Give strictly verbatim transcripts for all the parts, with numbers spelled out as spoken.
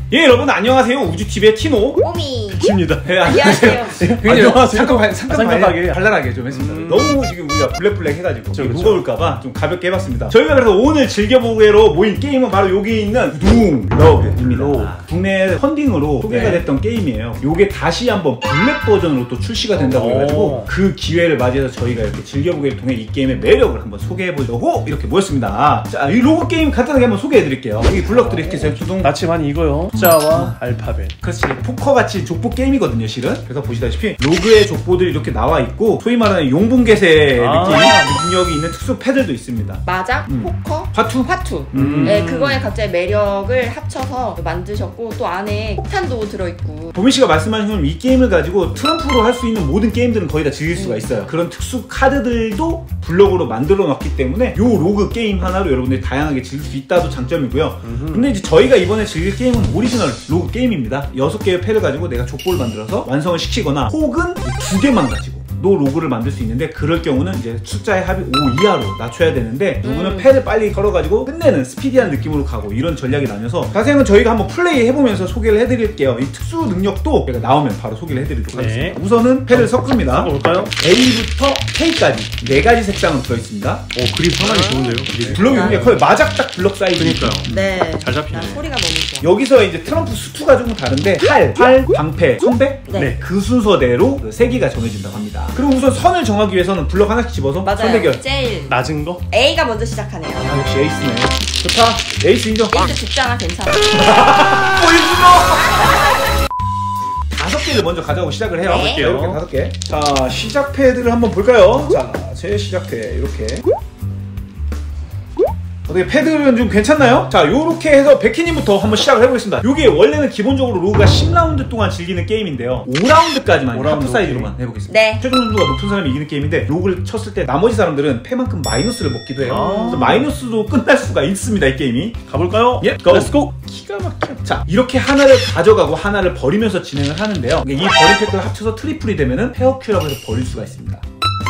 예, 여러분 안녕하세요. 우주티비의 티노 뽀미 입니다. 네, 안녕하세요. 안녕하세요. 잠깐 잠깐 상큼하게 발랄하게 좀 했습니다. 음. 너무 지금 우리가 블랙블랙 해가지고 그렇죠. 무거울까봐 좀 가볍게 해봤습니다. 저희가 그래서 오늘 즐겨보기로 모인 게임은 바로 여기 있는 둥 러그입니다. 아. 국내 펀딩으로 소개가 네. 됐던 게임이에요. 요게 다시 한번 블랙 버전으로 또 출시가 된다고 해가지고 그 기회를 맞이해서 저희가 이렇게 즐겨보기를 통해 이 게임의 매력을 한번 소개해보려고 이렇게 모였습니다. 자, 이 로그 게임 간단하게 한번 소개해드릴게요. 여기 블럭들이 이렇게 있어요. 두둥. 나치만 이거요. 숫자와 알파벳. 그렇지. 포커같이 족보 게임이거든요, 실은. 그래서 보시다시피 로그의 족보들이 이렇게 나와 있고 소위 말하는 용분개세 아 느낌, 능력이 있는 특수 패들도 있습니다. 마작, 음. 포커, 화투? 화투. 음. 네, 그거의 각자의 매력을 합쳐서 만드셨고 또 안에 폭탄도 들어있고. 보민 씨가 말씀하신 것처럼 이 게임을 가지고 트럼프로 할 수 있는 모든 게임들은 거의 다 즐길 수가 있어요. 그런 특수 카드들도 블럭으로 만들어 놨기 때문에 요 로그 게임 하나로 여러분들이 다양하게 즐길 수 있다도 장점이고요. 음흠. 근데 이제 저희가 이번에 즐길 게임은 오리지널 로그 게임입니다. 여섯 개의 패를 가지고 내가 족보를 만들어서 완성을 시키거나 혹은 두 개만 가지고 노 로그를 만들 수 있는데 그럴 경우는 이제 숫자의 합이 오 이하로 낮춰야 되는데 누구는 음. 패를 빨리 걸어가지고 끝내는 스피디한 느낌으로 가고 이런 전략이 나뉘어서 자세히는 저희가 한번 플레이 해보면서 소개를 해드릴게요. 이 특수 능력도 제가 나오면 바로 소개를 해드리도록 네. 하겠습니다. 우선은 패를 섞습니다. 섞어볼까요? A부터 K까지 네 가지 색상은 들어있습니다. 오, 그립 상당히 좋은데요? 그립. 블럭이 굉장히 커요. 마작딱 블럭 사이즈. 그러니까요. 네. 잘 잡히네. 소리가 너무 좋아. 여기서 이제 트럼프 수투가 조금 다른데 팔, 팔, 방패, 선배? 네. 네. 그 순서대로 그 세기가 정해진다고 합니다. 그리고 우선 선을 정하기 위해서는 블럭 하나씩 집어서 맞아요. 선대결. 제일 낮은 거? A가 먼저 시작하네요. 아, 역시 에이스네. 좋다. 에이스 인정. 에이스 죽잖아, 괜찮아. 다섯 개를 먼저 가져가고 시작을 해요. 네. 이렇게 다섯 개. 자, 시작 패드를 한번 볼까요? 자, 제 시작 패 이렇게. 어떻게 패드는 좀 괜찮나요? 자, 요렇게 해서 백희님부터 한번 시작을 해보겠습니다. 요게 원래는 기본적으로 로그가 십 라운드 동안 즐기는 게임인데요 오 라운드까지만 하프 사이즈로만 해보겠습니다. 네. 최종 점수가 높은 사람이 이기는 게임인데 로그를 쳤을 때 나머지 사람들은 패만큼 마이너스를 먹기도 해요. 아 그래서 마이너스도 끝날 수가 있습니다, 이 게임이. 가볼까요? 예, 고! 렛츠고! 기가 막혀. 자, 이렇게 하나를 가져가고 하나를 버리면서 진행을 하는데요. 이 버린 팩을 합쳐서 트리플이 되면은 페어큐라고 해서 버릴 수가 있습니다.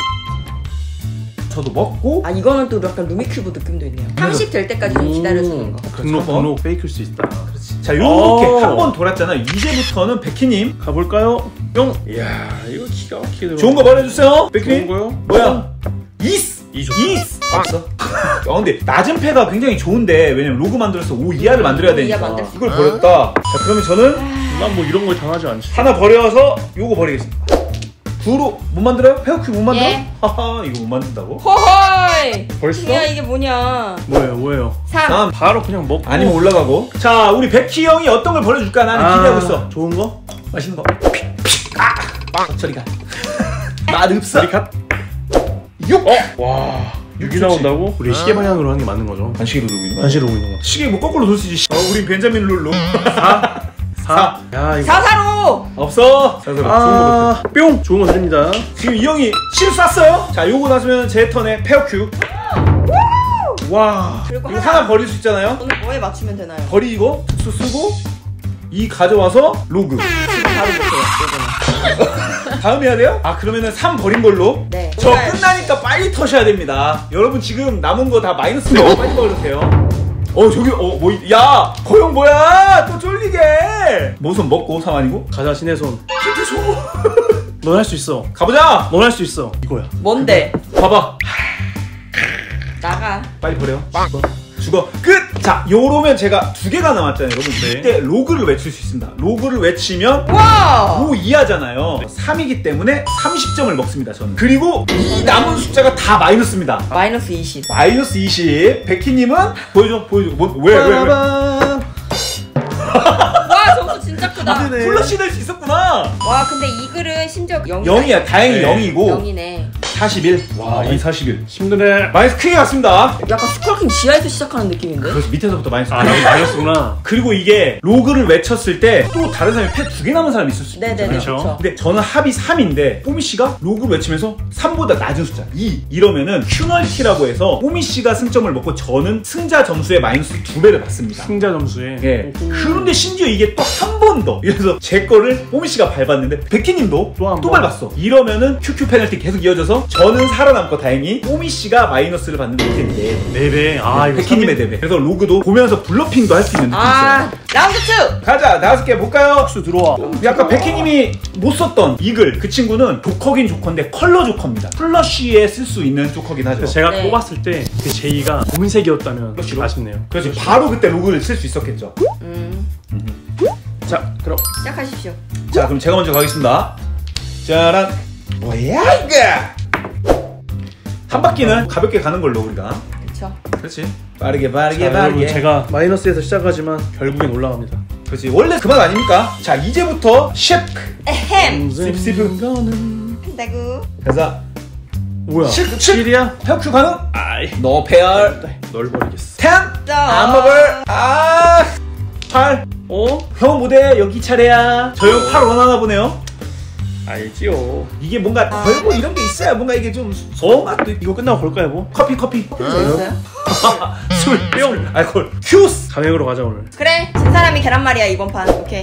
저도 먹고. 아, 이거는 또 약간 루미큐브 느낌도 있네요. 삼십 될 때까지 좀 기다려주는 거. 등록, 등록 페이크일 수 있다. 그렇지. 자, 요렇게 한 번 돌았잖아요. 이제부터는 백희님 가볼까요? 뿅! 이야, 이거 기가 막히게 좋은 거 버려주세요. 백희님. 좋은 거요? 뭐야? 이스! 이죠. 이스! 없어. 아, 근데 낮은 패가 굉장히 좋은데 왜냐면 로그 만들어서 오 이하를 만들어야 되니까 만들 이걸 버렸다. 자, 그러면 저는 난 뭐 이런 걸 당하지 않지. 하나 버려서 요거 버리겠습니다. 구로 못 만들어요? 페어큐 못 만들어? 예. 하하, 이거 못 만든다고? 호헐! 벌써? 야, 이게 뭐냐. 뭐예요, 뭐예요? 삼. 다음. 바로 그냥 먹고. 아니면 올라가고. 자, 우리 백희 형이 어떤 걸 버려줄까? 나는 아, 기대하고 있어. 좋은 거? 맛있는 거. 아! 빵! 저리 가. 맛없어. 저리 갓. 육! 어? 와. 육이 나온다고? 우리 시계 방향으로 하는 게 맞는 거죠? 반시계로 돌고 있는 거야. 반시로 오는 거. 시계 뭐 거꾸로 돌 수 있지. 어, 우린 벤자민 룰로. 사. 사. 야, 이거. 사사로! 없어. 자, 그럼 아, 좋은 거 버려. 뿅! 좋은 거 드립니다. 지금 이 형이 실수했어요. 자, 요거 나서면 제 턴에 페어큐. 와. 그리고 이거 하나. 하나 버릴 수 있잖아요. 오늘 뭐에 맞추면 되나요? 버리고 특수 쓰고 이 가져와서 로그. 지금 바로 볼게요, 이거는. 다음 해야 돼요? 아, 그러면은 삼 버린 걸로. 네. 저 끝나니까 빨리 터셔야 됩니다. 여러분 지금 남은 거 다 마이너스예요. 빨리 버리세요. 어, 저기 어 뭐 야, 거형 뭐야? 또 쫄리게. 모선 먹고 상 아니고? 가자, 신의 손. 힌트 줘. 넌 할 수 있어. 가보자. 넌 할 수 있어. 이거야. 뭔데? 봐봐. 나가. 빨리 버려. 죽어. 죽어. 끝! 자, 요러면 제가 두 개가 남았잖아요, 여러분. 네. 이때 로그를 외칠 수 있습니다. 로그를 외치면 와! 오 이하잖아요. 삼이기 때문에 삼십 점을 먹습니다, 저는. 그리고 이 남은 숫자가 다 마이너스입니다. 마이너스 이십. 마이너스 이십. 백희님은 보여줘, 보여줘. 뭐, 왜, 왜, 왜? 와, 점수 진짜 크다. 플러시 될 수 있었구나. 와, 근데 이 글은 심지어 영. 영이야, 다행히 네. 영이고. 영이네. 사십일. 와, 이 사십일. 힘드네. 마이너스 크게 갔습니다. 약간 스컬킹 지하에서 시작하는 느낌인데? 그래서 밑에서부터 마이너스. 아, 나도 마이너스구나. 그리고 이게 로그를 외쳤을 때 또 다른 사람이 패 두 개 남은 사람이 있을 수 있잖아요. 네네네. 그렇죠. 근데 저는 합이 삼인데 뽀미 씨가 로그를 외치면서 삼보다 낮은 숫자 이 이러면은 큐널티라고 해서 뽀미 씨가 승점을 먹고 저는 승자 점수의 마이너스 두 배를 받습니다. 승자 점수에. 예. 오호. 그런데 심지어 이게 또 한 번 번 더. 이래서 제 거를 뽀미 씨가 밟았는데 백희님도 또 한 또 번. 밟았어. 이러면은 큐큐 페널티 계속 이어져서 저는 살아남고 다행히 뽀미 씨가 마이너스를 받는 느낌인데 네 배. 아 이거 백희님의 네 배. 그래서 로그도 보면서 블러핑도 할 수 있는 느낌이 아, 있어요. 라운드 투! 가자, 다섯 개 볼까요? 박수 들어와. 약간 백희님이 못 썼던 이글, 그 친구는 조커긴 조커인데 컬러 조커입니다. 플러쉬에 쓸 수 있는 조커긴 하죠. 그래서 제가 네. 뽑았을 때 그 제이가 고민색이었다면 그렇죠. 아쉽네요. 그렇지, 바로 그때 로그를 쓸 수 있었겠죠. 음, 자 그럼 시작하십시오. 자, 그럼 제가 먼저 가겠습니다. 짜란. 뭐야 이거? 한 바퀴는 가볍게 가는 걸로 우리가. 그쵸. 그렇지. 빠르게 빠르게 자, 빠르게. 여러분 제가 마이너스에서 시작하지만 결국엔 올라갑니다. 그렇지. 원래 그만 아닙니까? 자, 이제부터 셰프. 에헴! 씹씹은 한다구. 가자. 뭐야? 칠, 칠이야? 페어큐 가능? 아이 노 페어. 널 버리겠어. 텐. 안 먹을. 아. 팔. 어? 형 무대 여기 차례야. 저 형 팔 원하나 보네요. 알지요. 이게 뭔가 걸고 이런 게 있어야 뭔가 이게 좀 어? 맛도 있고. 이거 끝나고 걸까요 뭐? 커피 커피. 있어요? 술, 뿅, 알콜, 큐스. 가맹으로 가자 오늘. 그래, 진 사람이 계란말이야 이번 판. 오케이.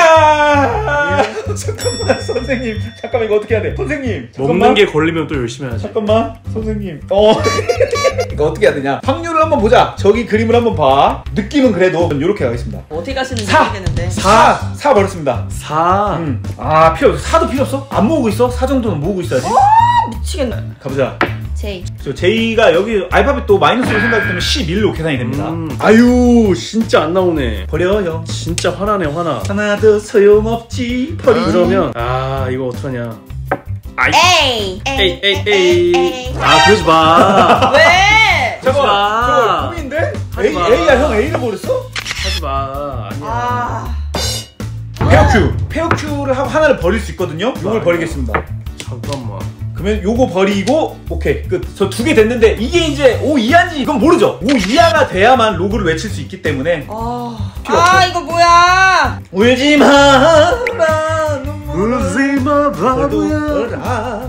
아, 잠깐만 선생님, 잠깐만 이거 어떻게 해야 돼? 선생님, 잠깐만. 먹는 게 걸리면 또 열심히 하지. 잠깐만, 선생님. 어, 이거 어떻게 해야 되냐? 확률을 한번 보자. 저기 그림을 한번 봐. 느낌은 그래도 이렇게 가겠습니다. 어디 가시는지 사. 모르겠는데. 사, 사 버렸습니다. 사. 음, 아 필요 없어. 사도 필요 없어? 안 모으고 있어? 사 정도는 모으고 있어야지. 미치겠네. 가보자. 제이. 저 제이가 여기 알파벳도 마이너스로 생각하기 때문에 십일로 계산이 됩니다. 음. 아유 진짜 안 나오네. 버려 형. 진짜 화나네 화나. 하나도 소용없지. 버리. 그러면 아 이거 어떡하냐. 아이. 에이! 에이 에이 에이. 아 그러지 마. 왜? 잠깐만. 하지 마. 저거 고민인데? 하지 A, 마. A야 형 A를 버렸어? 하지 마. 아니야. 아. 페어큐. 페어큐를 하고 하나를 버릴 수 있거든요. 요걸 버리겠습니다. 잠깐만. 그러면 요거 버리고 오케이 끝. 저 두 개 됐는데 이게 이제 오 이하인지 이건 모르죠. 오 이하가 돼야만 로그를 외칠 수 있기 때문에 아, 필요 아 없어. 이거 뭐야? 울지 마라 울지 마 바보야. 눈물아.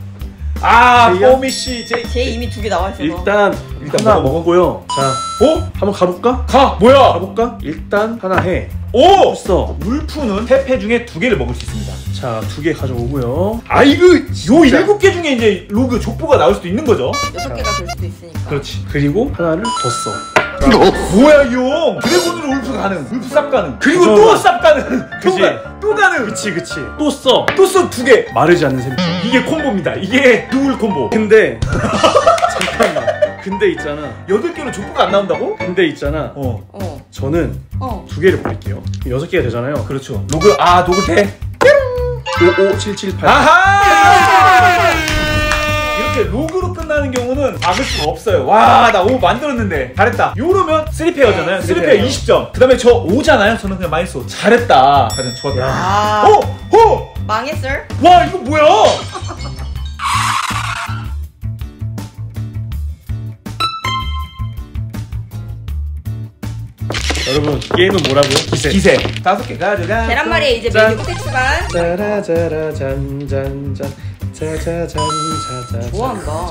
아 제이야? 뽀미 씨 제 쟤 이미 두 개 나와 있어. 일단 일단 하나 먹어, 먹어. 먹고요. 자 오? 한번 가볼까? 가 뭐야? 가볼까? 일단 하나 해. 오! 했어. 울프는 페페 중에 두 개를 먹을 수 있습니다. 자 두 개 가져오고요. 아 이거 요 일곱 개 중에 이제 로그 족보가 나올 수도 있는 거죠? 여섯 개가 될 수도 있으니까. 그렇지. 그리고 하나를 더 써. 뭐야 이 형? 드래곤으로 울프 가능, 울프 쌉 가능, 그리고 그죠. 또 쌉 가능, 또, 그치. 가, 또 가능. 그치 그치. 또 써. 또 써 두 개. 마르지 않는 셈이죠. 이게 콤보입니다. 이게 두울 콤보. 근데 잠깐만. 근데 있잖아. 여덟 개로 족보가 안 나온다고? 근데 있잖아. 어. 어. 저는 어. 두 개를 버릴게요. 여섯 개가 되잖아요. 그렇죠. 로그 아 로그 돼. 오오 칠 칠 팔. 아하! 이렇게 로그로 끝나는 경우는 막을 수가 없어요. 와, 나 오 만들었는데 잘했다. 요러면 쓰리 페어잖아요. 네, 쓰리 쓰리 페어 페어. 이십 점. 그 다음에 저 오잖아요. 저는 그냥 마이너스 오. 잘했다. 가장 좋았다. 아. 오! 오! 망했어? 와, 이거 뭐야? 여러분 게임은 뭐라고요? 기세. 기세. 다섯 개 가져가. 계란말이에 이제 짠. 메뉴 택시반. 짜라짜라 잔잔잔 짜자잔 자자. 좋아한다.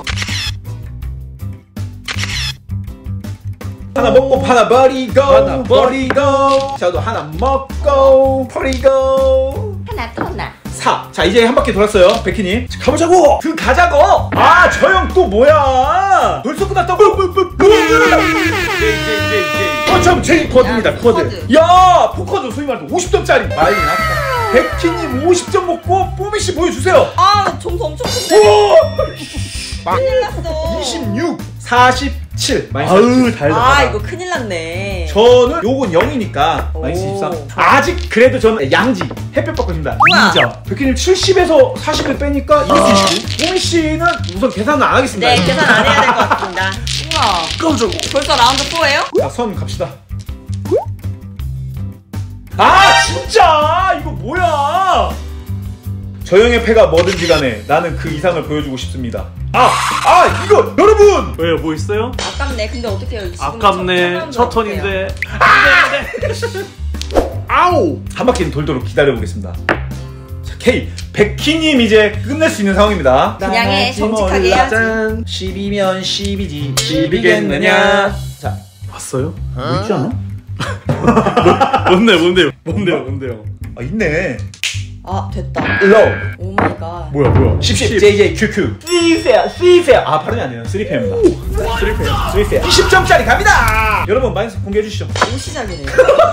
하나 먹고 하나 버리고 하나 버리고 저도 하나 먹고 버리고 하나 또 하나. 사. 자 이제 한 바퀴 돌았어요 백희님. 자, 가보자고. 그 가자고. 아 저 형 또 뭐야? 벌써 끝났다고? 이제 이제 이제 이제. 어참 제이 쿼드입니다. 야, 쿼드. 쿼드. 야 포커죠 소위 말해서 오십 점짜리. 많이 났다. 백희님 오십 점 먹고 뽀미 씨 보여주세요. 아 점수 엄청 큰데. 오! 큰일 났어. 이십육, 사십칠. 많이 아우 사십칠. 달다. 아 이거 큰일 났네. 저는 요건 영이니까 마이너스 오. 이십삼. 아직 그래도 저는 양지 햇볕 받고 있습니다. 우와. 이 점. 백희님 칠십에서 사십을 빼니까 이십구. 뽀미 씨는 우선 계산은 안 하겠습니다. 네 계산 안 해야 될 것 같습니다. 우와. 깜짝. 벌써 라운드 사예요? 자, 선 갑시다. 아 진짜 이거 뭐야? 저 형의 패가 뭐든지 간에 나는 그 이상을 보여주고 싶습니다. 아! 아 이거 여러분! 왜요 뭐 있어요? 아깝네. 근데 어떻게 해요? 지금 아깝네. 첫 턴인데. 아우! 한 바퀴는 돌도록 기다려보겠습니다. 자 K 백희님 이제 끝낼 수 있는 상황입니다. 그냥 해. 나갈지 정직하게 몰라. 해야지. 짠. 십이면 십이지 십이겠느냐. 자 왔어요? 뭐 있지 않아? 뭔데 뭔데요? 뭔데요 뭔데요? 아 있네. 아 됐다. 로우. 오 마이 갓. 뭐야 뭐야 십 십 제이제이 큐큐 쓰리페어 쓰리페어 아 발음이 안 돼요. 쓰리페어입니다. 쓰리페어 쓰리페어 이십 점짜리 갑니다. 여러분 마이너스 공개해 주시죠. 너무 시작이네요.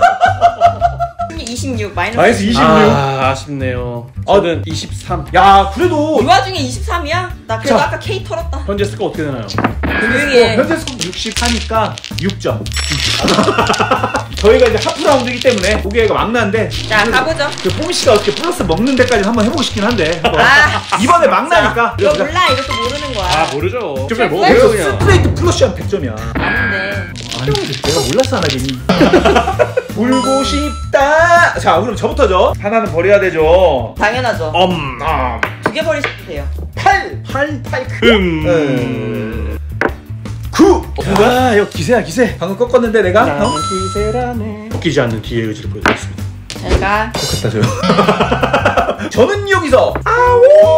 이십육 마이너스, 마이너스 이십육. 아 아쉽네요. 저는 이십삼. 야 그래도 이 와중에 이십삼이야? 나 그래도 자. 아까 K 털었다. 현재 스코어 어떻게 되나요? 조용히 해. 현재 스코어 육십사니까 육 점. 저희가 이제 하프 라운드이기 때문에 고개가 막나인데 자 가보죠. 그 뽀미 씨가 어떻게 플러스 먹는 데까지 한번 해보고 싶긴 한데 한번. 아, 이번에 막나니까 이거 몰라. 이것도 모르는 거야. 아 모르죠. 정말 뭐 그래서 그래요 그냥. 스트레이트 플러스한 백 점이야. 아닌데. 아니 내가 몰랐어 안 하겠니. 울고 싶다. 자 그럼 저부터죠. 하나는 버려야 되죠. 당연하죠. 엄. 아, 두 개 버리셔도 돼요. 팔, 팔, 팔, 음. 음. 구. 아 이거 기세야 기세. 방금 꺾었는데 내가. 나는 어? 기세라네. 꺾이지 않는 뒤의 의지를 보여드리겠습니다. 제가 좋겠다 저요. 저는 여기서 아오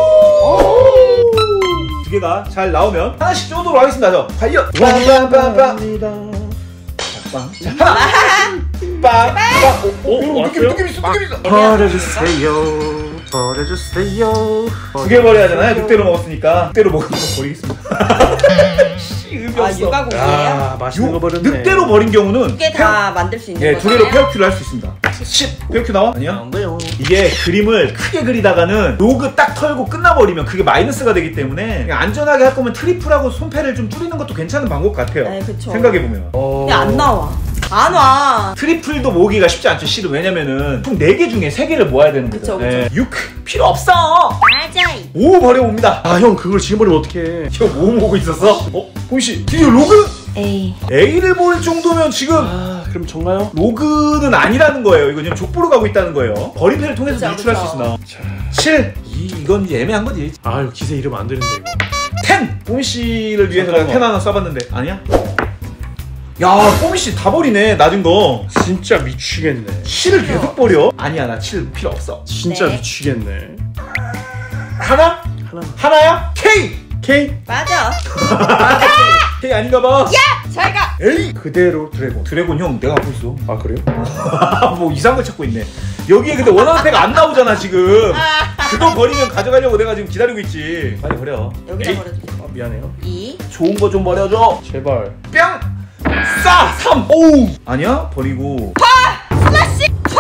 두 개가 잘 나오면 하나씩 쪼도록 하겠습니다. 저 과연 빵빵빵빵 빵. 자 하나 빵빵. 오, 오, 느낌 왔어요? 느낌 있어 느낌 있어. 버려주세요. 버려주세요. 두 개 버려야 되나요? 늑대로 먹었으니까 늑대로 먹은 거 버리겠습니다. 씨, 의미 아 없어. 육아고기예요? 아 맛있는 거 버렸네. 늑대로 버린 경우는 두 개 다 만들 수 있는 네, 두 거잖아요. 개로 페어큐를 할 수 있습니다. 십 페어큐 나와? 아니야? 안 돼요. 이게 그림을 크게 그리다가는 로그 딱 털고 끝나버리면 그게 마이너스가 되기 때문에 그냥 안전하게 할 거면 트리플하고 손패를 좀 줄이는 것도 괜찮은 방법 같아요. 네, 그쵸. 생각해보면. 어... 근데 안 나와. 안 와. 트리플도 모으기가 쉽지 않죠, 실은. 왜냐면은 총 네 개 중에 세 개를 모아야 되는 거죠. 그쵸, 그쵸. 육 필요 없어! 맞아. 오 버려봅니다. 아 형 그걸 지금 버리면 어떡해. 이거 뭐 모으고 있었어? 어? 봄씨 드디어 로그? 에이. A를 볼 정도면 지금 아 그럼 정가요? 로그는 아니라는 거예요. 이거 지금 족보로 가고 있다는 거예요. 버리패를 통해서 그쵸, 유출할 그쵸. 수 있으나. 자. 칠! 이, 이건 이제 애매한 거지. 아 이거 기세 이러면 안 되는데 이거. 텐! 뽀미씨를 위해서 내가 잠깐만. 텐 하나 써봤는데 아니야? 야 뽀미씨 다 버리네 낮은 거. 진짜 미치겠네. 칠을 계속 버려? 아니야 나 칠 필요 없어. 진짜 네. 미치겠네. 하나? 하나. 하나야? K! K. 맞아. K 아닌가 봐. 야! 잘 가! A! 그대로 드래곤. 드래곤 형 내가 갖고 있어. 아 그래요? 뭐 이상한 걸 찾고 있네. 여기에 근데 원하는 패가 안 나오잖아 지금. 그거 버리면 가져가려고 내가 지금 기다리고 있지. 빨리 버려. 여기다 에이, 버려주세요. 아 미안해요. 이. 좋은 거 좀 버려줘. 제발. 뿅! 싸! 삼! 오우! 아니야? 버리고. 슬래시! 파!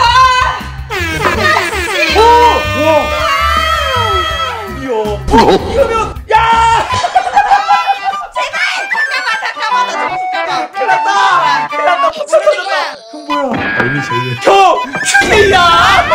오! 와! 이야. 어? 이러면 야! 잠깐만, 잠깐만. 잠깐만. 큰일 났다! 큰일 났다! 못 버려줬다! 형 뭐야? 아, 이미 제일. 형! K야!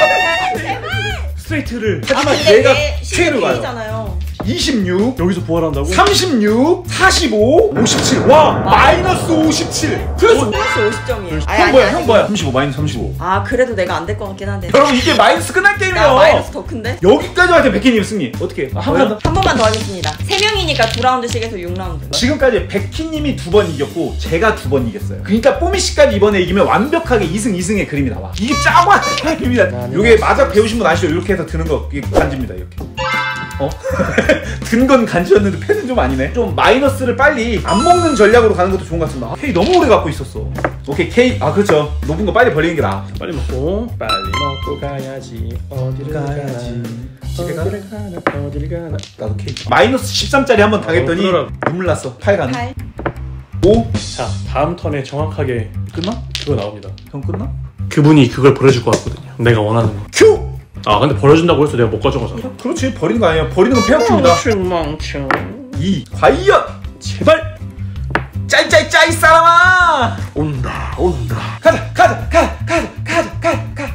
스트레이트를 하지만 아, 근데 내가 얘 K로 가요. K잖아요. 이십육 여기서 부활한다고? 삼십육 사십오 오십칠 와 마이너스 오십칠 플러스 플러스 오십 점이에요. 형 뭐야 형 뭐야 삼십오 마이너스 삼십오 아, 그래도 내가 안 될 것 같긴 한데. 여러분 이게 마이너스 끝날 게임이에요. 나 마이너스 더 큰데? 여기까지 할 때 백희님 승리 어떻게 한 번 더? 한 번만 더 하겠습니다. 세 명이니까 두 라운드씩 해서 육 라운드. 지금까지 백희님이 두 번 이겼고 제가 두 번 이겼어요. 그러니까 뽀미씨까지 이번에 이기면 완벽하게 이 승 이 승의 그림이 나와. 이게 짜고 게임입니다. 이게 마작 배우신 분 아시죠? 이렇게 해서 드는 거 이게 간지입니다. 이렇게 어? 든 건 간지였는데 패는 좀 아니네. 좀 마이너스를 빨리 안 먹는 전략으로 가는 것도 좋은 것 같습니다. 아, K 너무 오래 갖고 있었어. 오케이 K 아 그렇죠. 높은 거 빨리 버리는 게 나아. 빨리 먹고 빨리 먹고 가야지. 어디를 가야지. 집에 가? 어디를 가나 어디를 가나. 나도 K. 마이너스 십삼짜리 한번 당했더니 어, 눈물 났어. 팔 가는. 팔. 오? 자 다음 턴에 정확하게 끝나? 그거 나옵니다. 형 끝나? 그분이 그걸 버려줄 것 같거든요. 내가 원하는 거. 큐! 아 근데 버려준다고 해서 내가 못 가져가잖아. 그렇지 버리는 거 아니야. 버리는 건 페어큐입니다. 멍충 멍충. 이 과연 제발 짤짤짤 이 사람아. 온다 온다. 가자 가자 가자 가자 가자 가자 가자.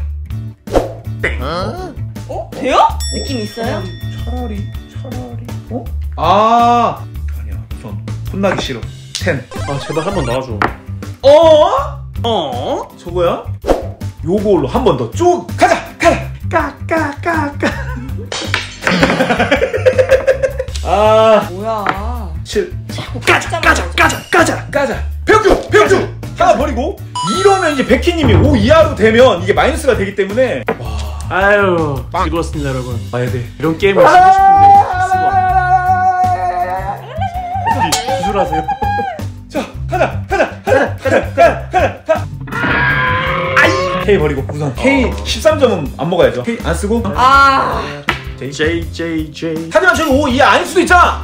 어? 돼요? 느낌 있어요? 차라리 차라리 어? 아 아니야 우선 혼나기 싫어. 텐. 아 제발 한 번 나와줘. 어? 어? 저거야? 요걸로 한 번 더 쭉 가자 가자 까까까까. 아 뭐야. 칠. 가자, 가자, 가자 가자 가자. 배우큐 배우큐 하나 버리고 이러면 이제 백희님이 오 이하로 되면 이게 마이너스가 되기 때문에 아유 즐거웠습니다 여러분. 봐야 돼. 이런 게임을 치고 싶은데 기술하세요. 자 가자 가자 가자 가자 가자 가자 가자. 아이 K 버리고 우선 K 십삼 점은 안 먹어야죠. K 안 쓰고 아 J J J. 하지만 저기 오 이해 아닐 수도 있잖아.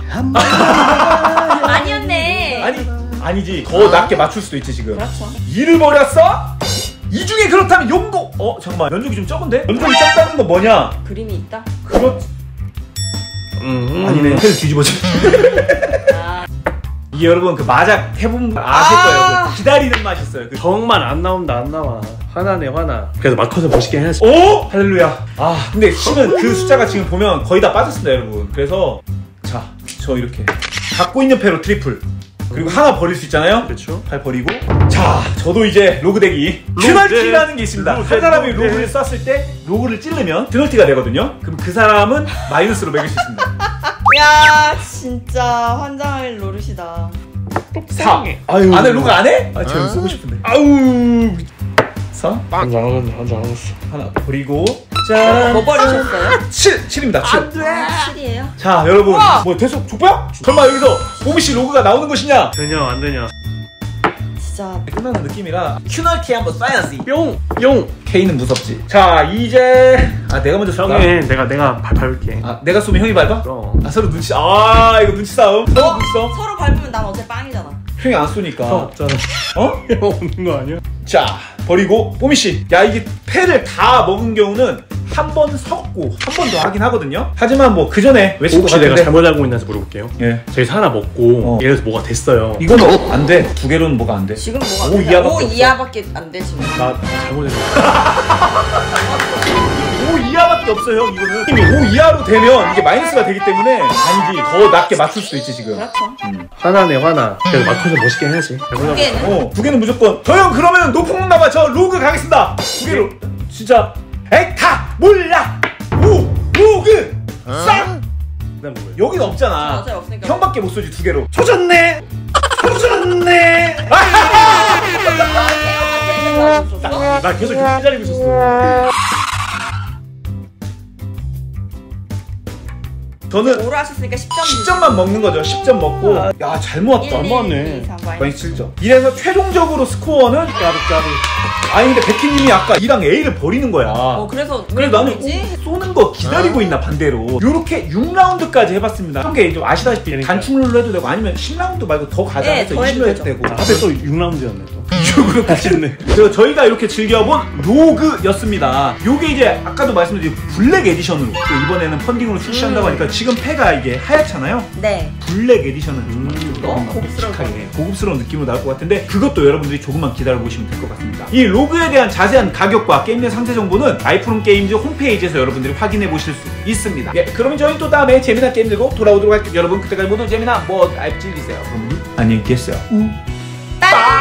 아니었네. 아니 아니지 더 낮게 맞출 수도 있지 지금. 그렇죠. 이를 버렸어? 이 중에 그렇다면 용도 어 잠깐만 면적이 좀 적은데? 면적이 적다는 건 뭐냐? 그림이 있다. 그렇 음. 아니네 패를 뒤집어져. 아 이게 여러분 그 마작 해본 분 아실 거예요. 그 기다리는 맛이 있어요. 그 정말 안 나온다 안 나와. 화나네 화나. 그래서 마커서 멋있게 해야지. 오! 할렐루야. 아 근데 십은 그 숫자가 지금 보면 거의 다 빠졌습니다 여러분. 그래서 자 저 이렇게 갖고 있는 패로 트리플 그리고 하나 버릴 수 있잖아요. 그렇죠. 팔 버리고 자 저도 이제 로그 덱이 큐널티라는 게 있습니다. 로그 한 사람이 로그 로그를 쐈을 때 로그를 찌르면 큐널티가 되거든요. 그럼 그 사람은 마이너스로 매길 수 있습니다. 야 진짜 환장할 노릇이다. 사. 아유 안에 로그 안 해? 아 제가 쓰고 싶은데. 아우 사 한장 하겠네 한장 하겠어. 하나 버리고 짠. 뭐 버리셨어요? 칠! 칠입니다 칠. 안 돼. 칠이에요? 자 여러분 우와! 뭐 대속 족보야? 설마 여기서 오미씨 로그가 나오는 것이냐? 되냐 안 되냐. 진짜 끝나는 느낌이라 큐널티 한번 쏴야지. 뿅! 용! K는 무섭지. 자 이제 아 내가 먼저 쏠까? 형이 내가 내가 발 밟을게. 아 내가 쏘면 형이 밟아? 그럼. 아 서로 눈치 아 이거 눈치 싸움. 서로 눈치 싸움. 서로 밟으면 난 어제 빵이잖아. 형이 안 쏘니까. 형 없잖아. 어? 형 없는 거 아니야? 자 버리고 뽀미씨 야 이게 패를 다 먹은 경우는 한 번 섞고 한 번 더 하긴 하거든요. 하지만 뭐 그 전에 외칠 것 혹시 같은데 내가 잘못 알고 있나서 물어볼게요. 예 저기서 하나 먹고 어. 예를 들어서 뭐가 됐어요. 이건 안돼. 두 개로는 뭐가 안돼. 지금 뭐가 오 안 돼? 이하밖에 오 없어. 이하밖에 안 돼 지금. 나 잘못했어. 오 이하밖에 없어 형 이거는. 이미 오 이하로 되면 이게 마이너스가 되기 때문에 아니지 더 낮게 맞출 수도 있지 지금. 그렇죠. 화나네 화나. 그래서 마커서 멋있게 해야지. 두 개는 어, 두 개는 무조건. 저 형 그러면 높은 공 남아 저 로그 가겠습니다. 두 개로. 진짜. 에타 몰라. 오 로그. 싹. 그다음 뭐예요? 여긴 없잖아. 어제 없으니까. 형밖에 못 쏘지 두 개로. 조졌네. 조졌네. 아, 나 계속 이렇게 기다리고 있었어. 저는 오라 하셨으니까 십 점. 십 점만 먹는 거죠. 십 점 먹고. 야 잘 모았다. 잘 모았네. 마이너스 칠 점. 이래서 최종적으로 스코어는 까르까르. 아니 근데 백희님이 아까 E랑 A를 버리는 거야. 어 그래서 그래 왜 나는 그러지? 쏘는 거 기다리고 있나 반대로. 요렇게 육 라운드까지 해봤습니다. 이게 좀 아시다시피 그러니까. 단축룰로 해도 되고 아니면 십 라운드 말고 더 가자 네, 해서 더 이십로 해도 해도 되고. 아, 하필 또 육 라운드였네 또. 이쪽으로 가시네. 그래서 저희가 이렇게 즐겨본 로그였습니다. 요게 이제 아까도 말씀드린 블랙 에디션으로 또 이번에는 펀딩으로 출시한다고 하니까 지금 패가 이게 하얗잖아요. 네. 블랙 에디션은 음, 조금 고급스러울 것 묵직하게 고급스러운 느낌으로 나올 것 같은데 그것도 여러분들이 조금만 기다려보시면 될 것 같습니다. 이 로그에 대한 자세한 가격과 게임 내 상세 정보는 라이프롬 게임즈 홈페이지에서 여러분들이 확인해 보실 수 있습니다. 예, 그러면 저희 또 다음에 재미난 게임 들고 돌아오도록 할게요. 여러분 그때까지 모두 재미난 뭐 알지 즐기세요. 그럼 안녕히 계세요. 딴!